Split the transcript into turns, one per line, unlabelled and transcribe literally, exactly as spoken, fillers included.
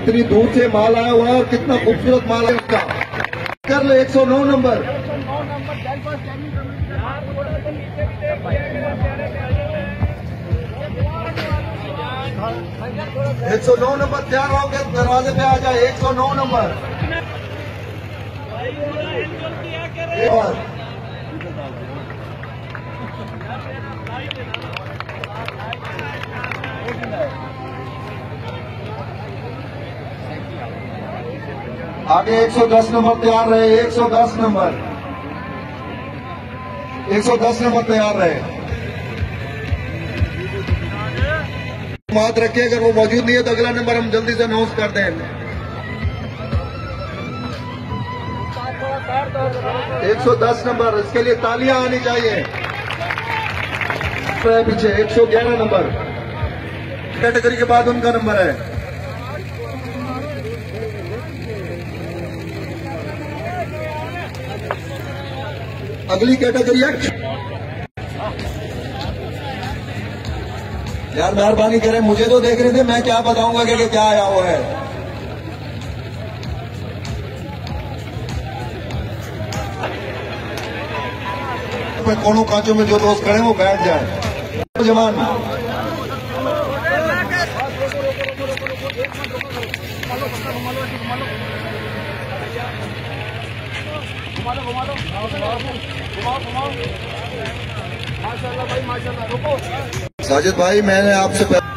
कितनी दूर से माल आया हुआ है और कितना खूबसूरत माल है उसका। कर ले एक सौ नौ नंबर। एक सौ नौ नंबर तैयार होकर दरवाजे पे आ जाए। एक सौ नौ नंबर और आगे एक सौ दस नंबर तैयार रहे। एक सौ दस नंबर एक सौ दस नंबर तैयार रहे। बात रखिए, अगर वो मौजूद नहीं है तो अगला नंबर हम जल्दी से अनाउंस कर दें। एक सौ दस नंबर, इसके लिए तालियां आनी चाहिए। पीछे एक सौ ग्यारह नंबर कैटेगरी के बाद उनका नंबर है। अगली कैटेगरी है यार, मेहरबानी करें, मुझे तो देख रहे थे, मैं क्या बताऊंगा कि क्या आया हुआ है। कोनों कांचों में जो दोस्त खड़े वो बैठ जाए। जवान साजिद भाई, मैंने आपसे